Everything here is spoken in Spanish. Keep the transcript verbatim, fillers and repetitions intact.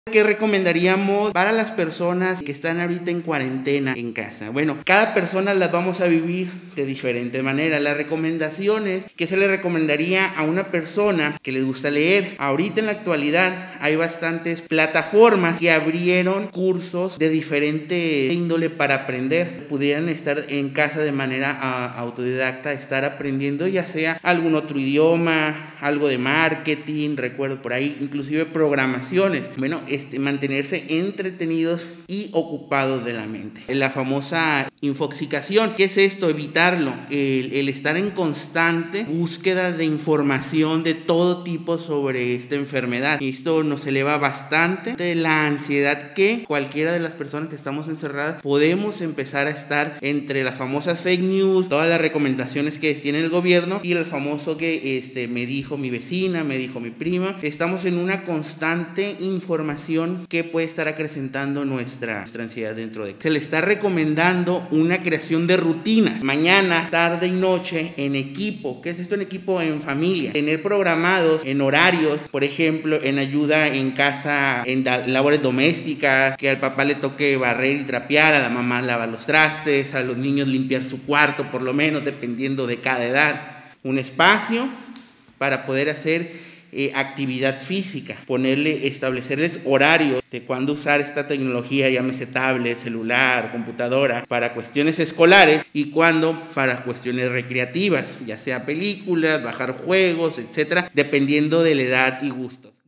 ¿Qué recomendaríamos para las personas que están ahorita en cuarentena en casa? Bueno, cada persona las vamos a vivir de diferente manera. Las recomendaciones que se le recomendaría a una persona que les gusta leer. Ahorita en la actualidad hay bastantes plataformas que abrieron cursos de diferente índole para aprender. Pudieran estar en casa de manera a, autodidacta, estar aprendiendo ya sea algún otro idioma, algo de marketing, recuerdo por ahí, inclusive programaciones. Bueno, Este, mantenerse entretenidos y ocupados de la mente. La famosa infoxicación, ¿qué es esto? Evitarlo, el, el estar en constante búsqueda de información de todo tipo sobre esta enfermedad. Esto nos eleva bastante de la ansiedad que cualquiera de las personas que estamos encerradas podemos empezar a estar entre las famosas fake news, todas las recomendaciones que tiene el gobierno y el famoso que este, me dijo mi vecina, me dijo mi prima. Estamos en una constante información que puede estar acrecentando nuestra, nuestra ansiedad dentro de. Se le está recomendando una creación de rutinas, mañana, tarde y noche, en equipo. ¿Qué es esto en equipo? En familia. Tener programados en horarios, por ejemplo, en ayuda en casa, en labores domésticas, que al papá le toque barrer y trapear, a la mamá lavar los trastes, a los niños limpiar su cuarto, por lo menos, dependiendo de cada edad. Un espacio para poder hacer Eh, actividad física, ponerle, establecerles horarios de cuándo usar esta tecnología, llámese tablet, celular, computadora, para cuestiones escolares y cuándo para cuestiones recreativas, ya sea películas, bajar juegos, etcétera, dependiendo de la edad y gustos.